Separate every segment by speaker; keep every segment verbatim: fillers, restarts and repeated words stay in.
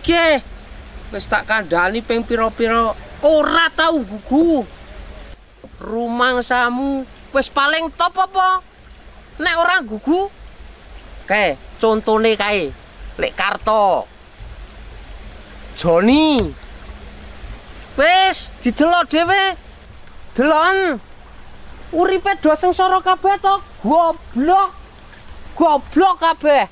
Speaker 1: Ge, wis tak kandhani ping pira-pira ora tau gugu. Rumangsamu wis paling top apa? Nek ora gugu. Kae, contone kae. Lek Karto. Joni. Wis didelok dhewe. Delon. Uripe do sengsara kabeh to, goblok. Goblok kabeh.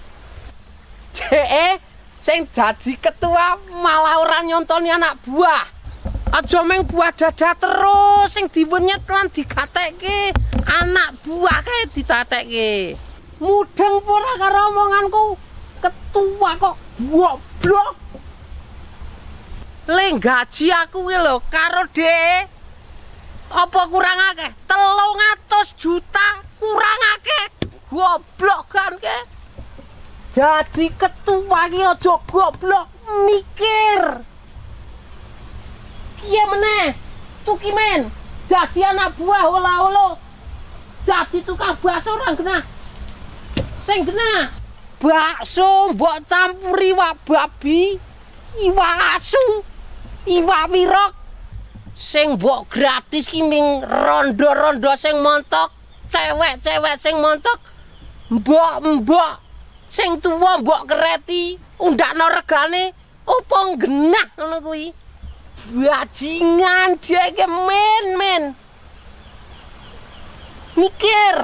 Speaker 1: Deke sing dadi ketua malah ora nyontoni anak buah. Aja meng buah dada terus sing diwenyet lan digatekke. Anak buah kae ditatekke. Mudeng ora karo omonganku. Ketua kok goblok. Le gaji aku ki lho karo dhek. Apa kurang akeh? telung atus juta kurang akeh. Goblok kan ke? Jadi ketua ki aja goblok, mikir. Piye meneh? Tuki men, dadi anak buah ola-olo. Dadi tukang bakso ora genah. Sing genah bakso mbok campuri iwak babi, iwak asu, iwak wirok. Sing mbok gratis ki ming rondo-rondo sing montok, cewek-cewek sing montok, mbok-mbok sing tuwa mbok kereti, undakno regane opo genah ngono kuwi. Bajingan dhek men-men. Mikir.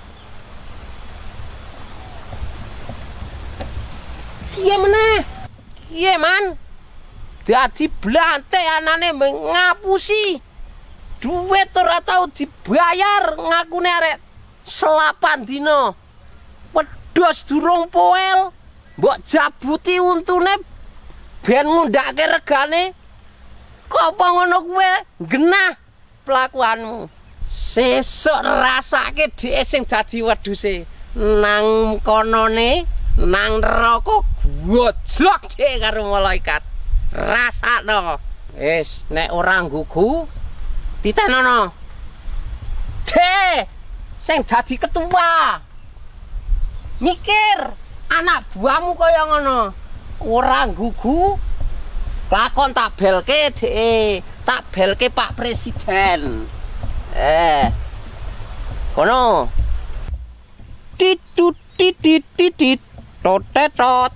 Speaker 1: Kiye meneh? Kiye man? Dadi blante anane ngapusi. Duit ora tau dibayar ngakune arek selapan dina. Wedhus durung poel. Mbok jabuti untune ben ngundhake regane. Kok apa ngono kuwe? Genah pelakuanmu. Sesuk rasake dhek sing dadi wedhuse. Nang konone nang neraka gojlok dhek karo malaikat. Rasakno. Wis nek ora nggugu ditenono. Dhek sing dadi ketua. Mikir anak buahmu kaya ngono. Ora nggugu lakon tak belke dhek, tak belke Pak Presiden. Eh. Kono. Titut titit titit totetot.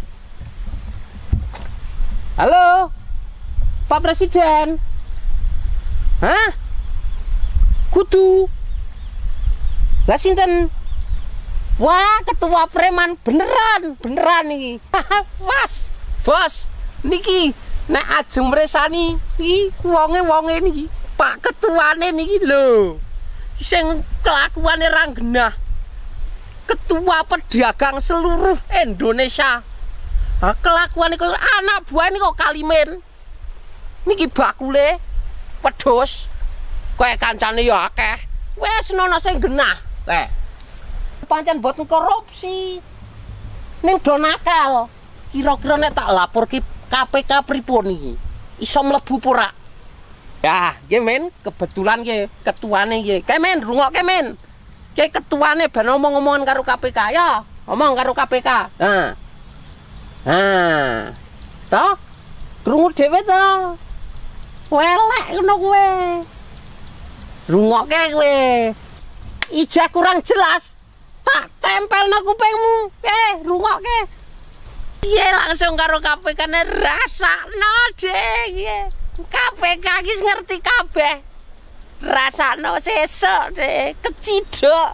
Speaker 1: Halo. Pak Presiden. Hah? Kudu. Lah sinten? Wah, ketua preman beneran, beneran iki. Was, bos. Niki nek ajeng mresani iki wonge-wonge niki Pak ketuane niki lho sing kelakuane ra genah. Ketua pedagang seluruh Indonesia. Ha kelakuane kok anak buah ini kok kalimen. Niki bakule wedhus kowe kancane ya akeh. Wis nono sing genah. Eh. Pancen boten korupsi. Ning do nakal. Kira-kira nek tak laporke K P K pripun iki? Iso mlebu ora? Ya, nggih men, kebetulan nggih ketuane nggih. Kae men, rungokke men. Ki ketuane ben omong-omongan karo K P K ya. Omong karo K P K. Nah. Nah. Toh? Krungu dhewe to. Welek ngono kowe. Rungokke kowe. Ijah kurang jelas. Tak tempelno kupingmu. Eh, rungokke. Iya langsung karo K P K ne rasakno deh. K P K iki ngerti kabeh. Rasakno sesuk deh, kecidok.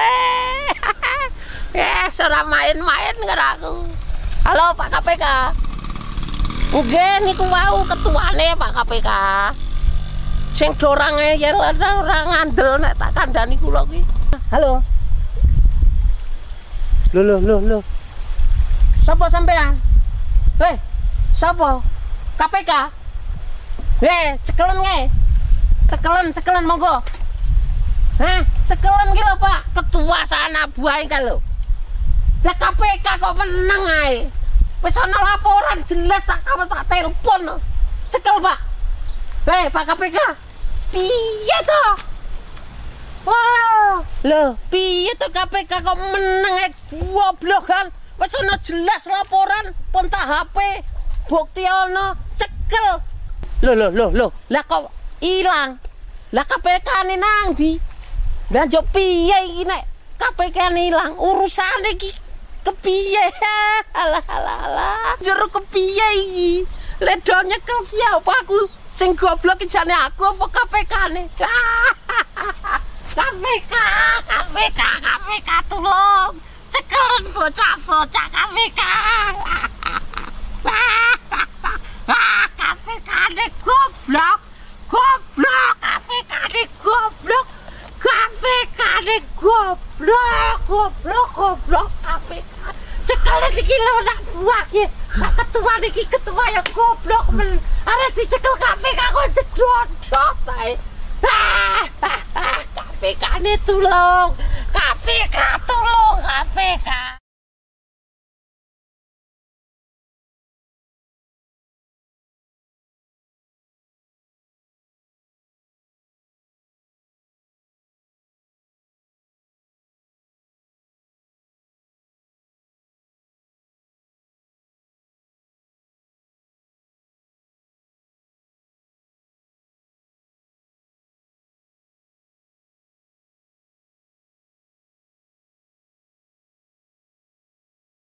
Speaker 1: Eh, ora main-main karo aku. Halo Pak K P K. Nggih niku wau ketuane Pak K P K. Sing dorang ngeyel ora ngandel nek tak kandhani kula kuwi. Halo. Lho lho lho lho. Sapa sampean? Hei, sapa? K P K? Hei, cekelen nge. Cekelen, cekelen monggo. Hah, cekelen ki lho Pak, ketua sana buah iki lho. Lah K P K kok meneng ae. Wis ana laporan jelas tak tak telepon. Cekel Pak. Hei, Pak K P K. Piye to? Wah, lho, piye to K P K kok meneng ae goblok kan? Wis ana jelas laporan pon tak H P bukti ono cekel. Loh loh loh loh, lah kok ilang? Lah K P K-ne nang ndi? Lah yo piye iki nek K P K-ne ilang? Urusane iki kepiye? Alah alah alah. Jero kepiye iki? Lek do nyekel ki apa aku sing goblok iki jane aku apa K P K-ne? K P K, K P K, K P K tolong. Cekel bocah-bocah K P K. K P K-ne goblok. Goblok, K P K-ne goblok. K P K-ne goblok, goblok, goblok K P K. Cekel iki lho nak buah ki. Ketua niki ketua ya goblok men. Arep dicekel K P K kok jedot bae. K P K-ne tulung. K P K tulung, K P K.